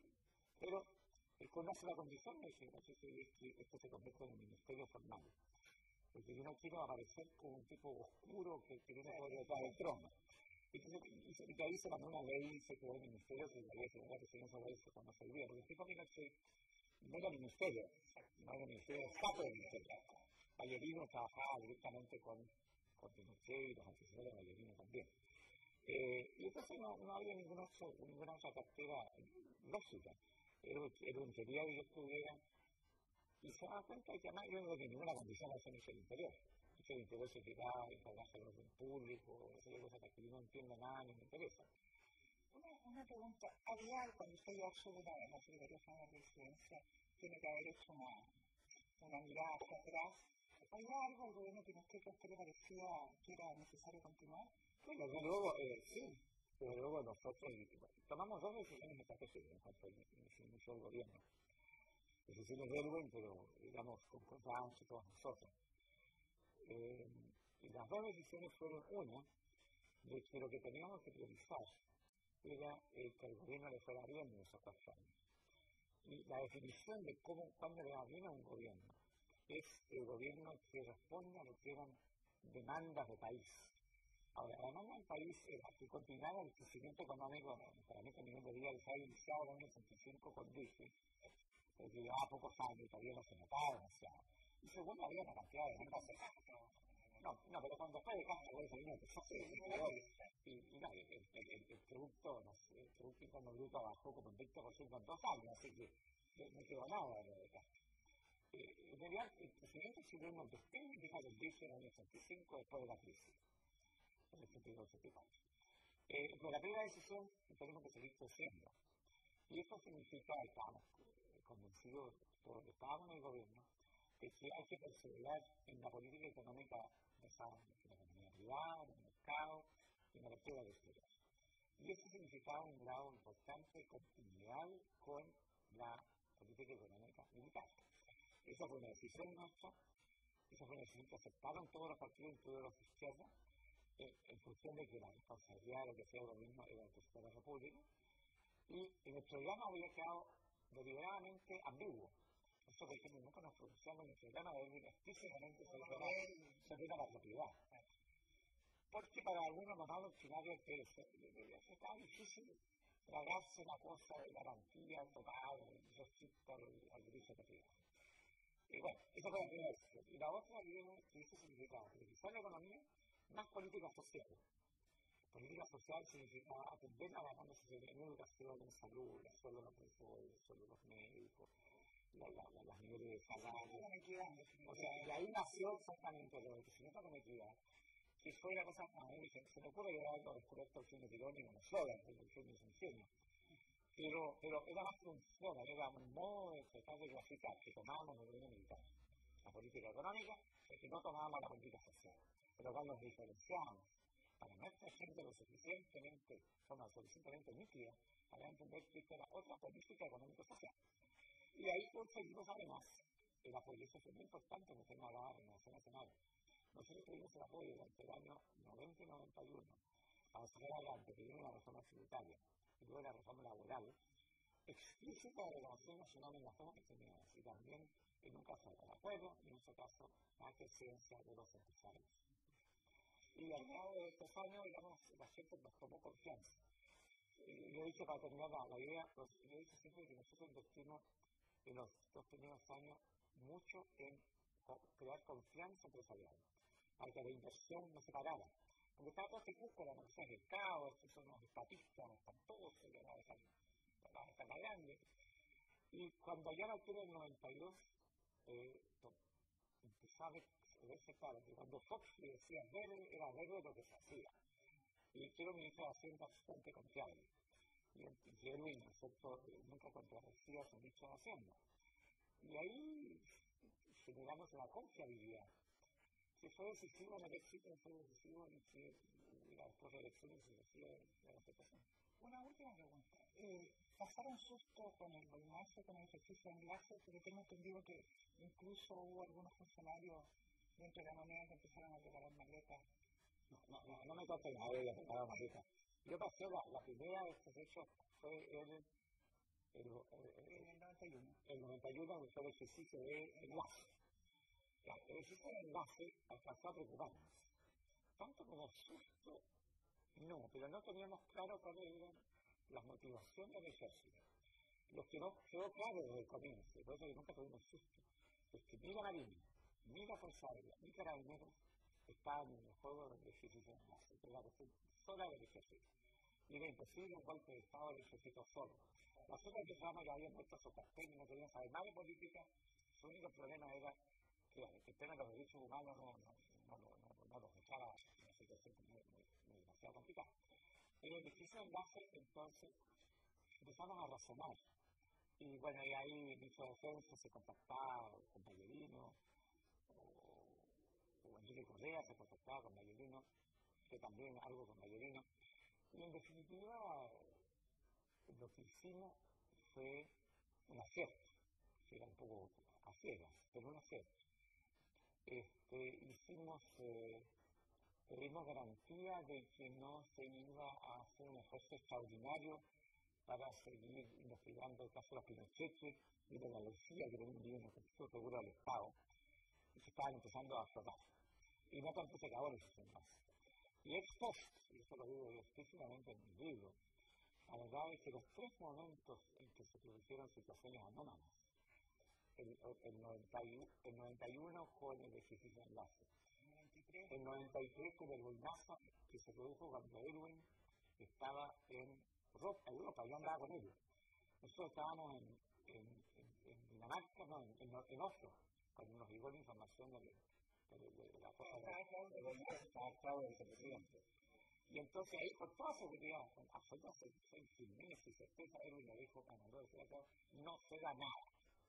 pero eh, con una sola condición, me dije, es que esto se convierte en un ministerio formal. Porque yo no quiero aparecer como un tipo oscuro que, que viene por detrás del trono. Entonces, y que ahí se mandó una ley, se creó el ministerio, que la ley de la presidencia de eso cuando se olvida, porque el tipo vino que no era ministerio, no era ministerio, era status del ministerio. Ballerino trabajaba directamente con, con Pinochet y los antecesores de Ballerino también. Eh, y entonces no, no había ninguna, ninguna otra cartera lógica. Era, era un quería que yo estuviera. Y se daba cuenta de que además yo no tenía ninguna condición de hacer el interior. El interior se quedaba en encargarse del orden público, esa cosa que yo no entiendo nada ni me interesa. Una, una pregunta, había algo cuando usted ya sube la, la Secretaría General de Presidencia, tiene que haber hecho una, una mirada hacia atrás. ¿Había algo del gobierno que a usted le parecía que era necesario continuar? Bueno, desde luego, eh, sí. Desde luego nosotros tomamos dos decisiones estratégicas en cuanto al inicio del gobierno. Decisiones de Edwin, pero digamos concordadas entre todos nosotros. Eh, y las dos decisiones fueron una, de que lo que teníamos que priorizar era eh, que al gobierno le fuera bien en esos cuatro años. Y la definición de cómo, cuándo le va bien a un gobierno es el gobierno que responde a lo que eran demandas de país. Ahora, la demanda del país era que continuara el crecimiento económico, para mí, el nivel de vida que se había iniciado en el año ochenta y cinco con Dicey, porque llevaba pocos años y todavía no se notaba demasiado. Y segundo, había una cantidad de demandas. No, no, pero cuando fue de Castro, ese año empezó a ser y, y no, el, el, el, el producto, no sé, el producto interno bruto bajó como un veinte por ciento en dos años, así que no quedó nada de lo de Castro. Eh, en realidad, el presidente chileno después de que el Dicey en el año ochenta y cinco, después de la crisis, en el ochenta y dos ochenta y cuatro. Eh, pero la primera decisión tenemos que seguir creciendo. Y eso significa, estamos convencidos, todos los que estábamos en el gobierno, de que hay que perseverar en la política económica basada en la economía privada, en el mercado y en la lectura de exterior. Y eso significaba un grado importante de continuidad con la política económica militar. Esa fue una decisión nuestra, esa fue una decisión que aceptaron todos los partidos, incluidos los de izquierda, eh, en función de que la responsabilidad de lo que sea el gobierno era del presidente de la República, y en el programa había quedado deliberadamente ambiguo. Eso que dijimos, nunca nos pronunciamos en el programa de Elwin explícitamente sobre la propiedad. Porque para algunos mamás doctrinarios que estaba difícil tragarse la cosa de garantía total respecto al, al derecho privado. Y bueno, esa fue la primera decisión. Y la otra que eso significaba utilizar la economía más política social. Política social significa atender a la demanda social en educación, en salud, el sueldo de los profesores, el sueldo de los médicos, la, la, la, las niveles de salario. O sea, y ahí nació exactamente lo del crecimiento con equidad. Que fue la cosa, a mí se me ocurre llevar algo descubierto el cine tirónico como slogan, el cine es un genio. Pero, pero era más que un slogan, era un modo de tratar de graficar que tomábamos el gobierno militar, la política económica, y que no tomábamos la política social. Pero cuando nos diferenciamos para nuestra gente lo suficientemente, forma suficientemente nítida, para entender que esta era otra política económico-social. Y ahí conseguimos además el apoyo, eso fue muy importante en el tema de la Renovación Nacional. Nosotros tuvimos el apoyo durante el año noventa y noventa y uno para sacar adelante primero la reforma tributaria y luego la reforma laboral explícita de la Renovación Nacional en las dos oportunidades y también en un caso de acuerdo y en otro caso la creencia de los empresarios. Y al cabo de estos años, digamos, la gente nos tomó confianza. Y yo dije, para terminar la, la idea, pues, yo dije siempre que nosotros invertimos en los dos primeros años mucho en crear confianza empresarial, para que la inversión no se parara. Porque estaba todo este cúpula, no sé, el caos, estos son los estatistas, están todos, la dejan más grande. Y cuando ya en altura del noventa y dos, eh, empezaba a verse claro que cuando Fox le decía verde, era verde lo que se hacía. Y quiero ministro de Hacienda bastante confiable. Y Elwin, ¿no es cierto?, nunca contradecía su ministro de Hacienda. Y ahí generamos la confiabilidad. Que fue decisivo en el éxito, fue decisivo en que las elecciones se decide la respetación. Una última pregunta. Eh, ¿Pasaron susto con el boinazo, con el ejercicio de enlace? Porque tengo entendido que incluso hubo algunos funcionarios dentro de la moneda que empezaron a preparar maletas. No, no, no, no me conté nada de preparar maletas. Yo pasé la, la primera de estos hechos fue el, el, el, el, en el noventa y uno. El noventa y uno, que fue el ejercicio de enlace. La, el ejercicio de enlace alcanzó a preocuparnos. Tanto como susto, no, pero no teníamos claro cuáles eran las motivaciones del ejército. Lo que no quedó claro desde el comienzo, por eso que nunca tuvimos susto, es que ni la Marina, ni la Fuerza Aérea, ni Carabineros estaban en el juego del ejercicio de enlace, que era la cuestión sola del ejército. Y era imposible un golpe de Estado del ejército solo. Las otras personas que habían puesto su cartel y no querían saber nada de política, su único problema era que el tema de los derechos humanos no, no, no, no, no, no los echaba en una situación muy, muy, muy demasiado complicada. En el ejercicio de enlace, entonces, empezamos a razonar. Y bueno, y ahí el ministro de Defensa se contactaba con Ballerino, o, o Enrique Correa se contactaba con Ballerino, que también algo con Ballerino. Y en definitiva, lo que hicimos fue un acierto, que era un poco a ciegas, pero un acierto. Este, hicimos, eh, pedimos garantía de que no se iba a hacer un esfuerzo extraordinario para seguir investigando el caso de los Pinochet y de la Lucía, que tenía un bien efectivo seguro del Estado, y se estaban empezando a flotar. Y no tanto se acabó el sistema. Y ex post, y eso lo digo explícitamente en mi libro, la verdad es que los tres momentos en que se produjeron situaciones anómalas, el, el, noventa y uno, el noventa y uno con el ejercicio de enlace, el noventa y tres con el boinazo que se produjo cuando Elwin estaba en Europa, yo andaba con él. Nosotros estábamos en, en, en, en Dinamarca, no, en, en, en Oslo, cuando nos llegó la información de, de, de, de la cosa de Estado del vicepresidente. Y entonces ahí, con toda seguridad, con absoluta firmeza y certeza, Elwin le dijo a Manuel Secretario, no se da nada.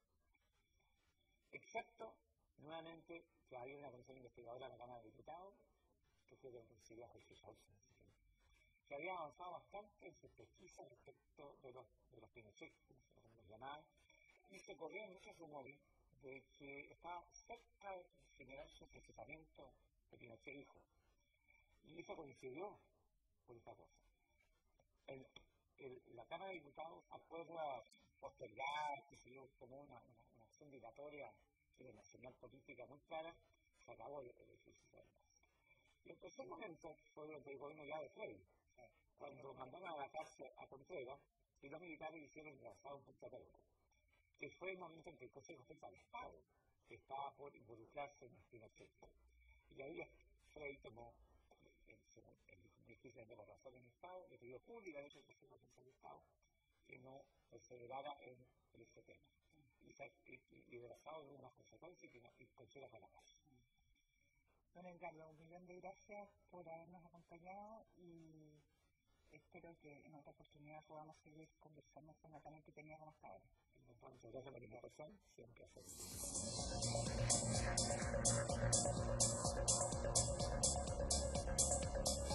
Excepto, nuevamente, que había una comisión investigadora en la Cámara de Diputados, que fue de presidir a Jorge Schausen, que había avanzado bastante en su pesquisa respecto de los, de los Pinochet, como los llamaban, y se corrían muchos rumores de que estaba cerca de generarse un procesamiento de Pinochet hijo. Y eso coincidió por esta cosa. El, el, la Cámara de Diputados acuerda postergar, que se dio como una, una, una acción dilatoria de una señal política muy clara, se acabó el ejercicio de la. Y el tercer momento fue durante el gobierno ya de Frey, cuando mandaron a la cárcel a Contreras y los militares hicieron el lanzado en Punta Arenas, que fue el momento en que el Consejo Central del Estado que estaba por involucrarse en el Pinochet. Y ahí Frey tomó el difícil de la razón en el Estado, le pidió públicamente al Consejo Central del Estado que no perseverara en, en este tema. Y, y, y el Estado tuvo unas consecuencias y, y Contreras a la cárcel. Don Edgardo, un millón de gracias por habernos acompañado y espero que en otra oportunidad podamos seguir conversando con la panel que teníamos hasta ahora. Muchas gracias por la invitación, siempre un placer.